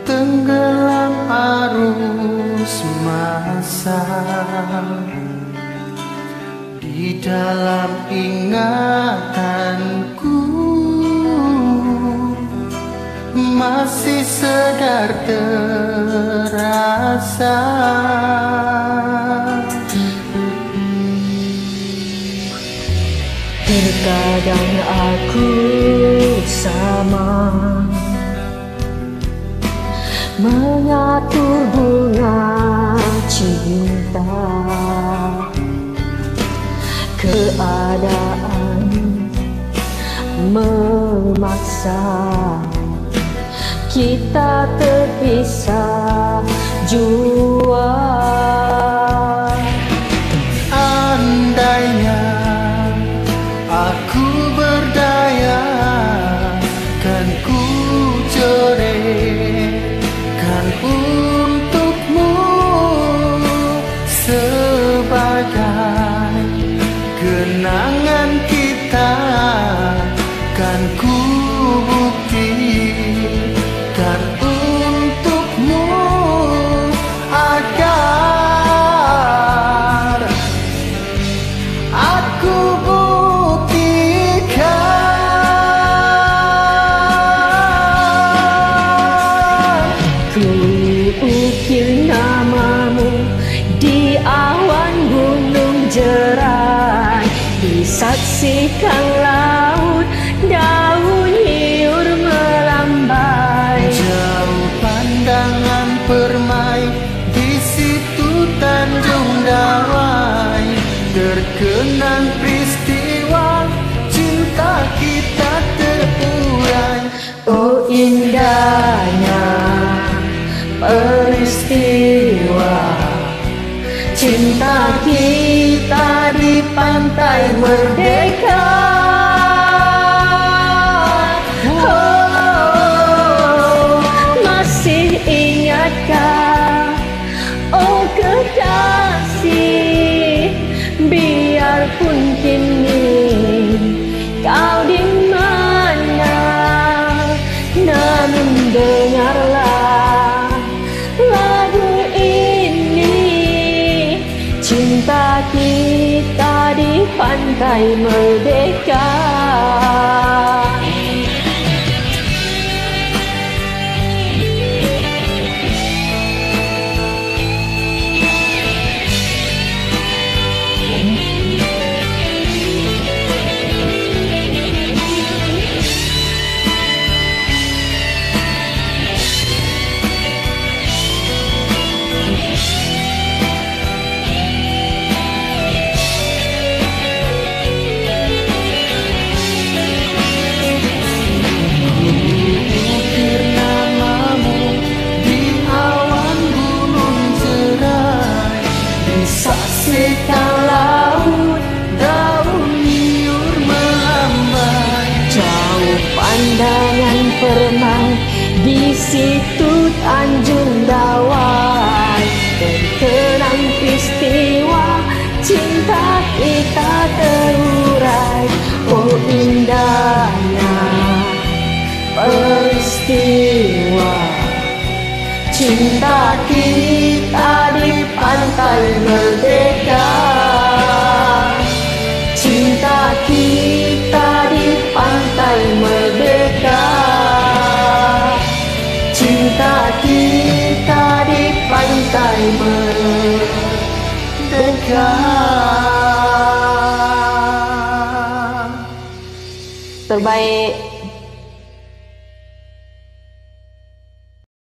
tenggelam arus masa di dalam ingatanku, masih sedar terasa. Terkadang aku sama mengatur bunga cinta, keadaan memaksa kita terpisah jua. Andainya aku berdaya, kan ku coretkan untukmu sebagai kenangan kita, kan ku buktikan untukmu agar aku buktikan. Ku ukir namamu di awan gunung jerai, disaksikan laut daun hiur melambai. Jauh pandangan permai di situ Tanjung Dawai, terkenang peristiwa cinta kita terurai. Oh indahnya peristiwa cinta kita di pantai merdeka. Oh, masih ingatkah, oh kekasih, biarpun kini kau di mana, namun dengarlah lagu ini, cinta kita di pantai merdeka. Saksikan laut daun liur melambai. Jauh pandangan permai di situ Tanjung Dawai, terkenang peristiwa cinta kita terurai. Oh indahnya peristiwa cinta kita di pantai merdeka. Cinta kita di pantai merdeka. Cinta kita di pantai merdeka. Terbaik.